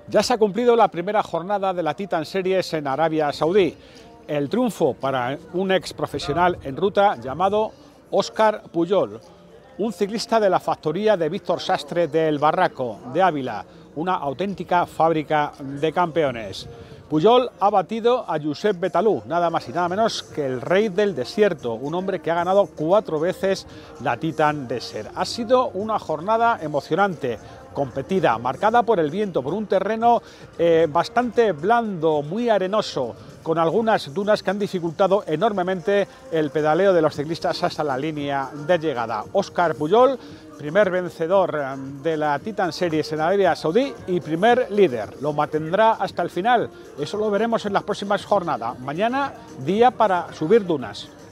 Ya se ha cumplido la primera jornada de la Titan Series en Arabia Saudí. El triunfo para un ex profesional en ruta llamado Óscar Pujol, un ciclista de la factoría de Víctor Sastre del Barraco de Ávila, una auténtica fábrica de campeones. Pujol ha batido a Josep Betalú, nada más y nada menos que el rey del desierto, un hombre que ha ganado 4 veces la Titan Desert. Ha sido una jornada emocionante, competida, marcada por el viento, por un terreno bastante blando, muy arenoso, con algunas dunas que han dificultado enormemente el pedaleo de los ciclistas hasta la línea de llegada. Óscar Pujol, primer vencedor de la Titan Series en Arabia Saudí y primer líder. Lo mantendrá hasta el final. Eso lo veremos en las próximas jornadas. Mañana, día para subir dunas.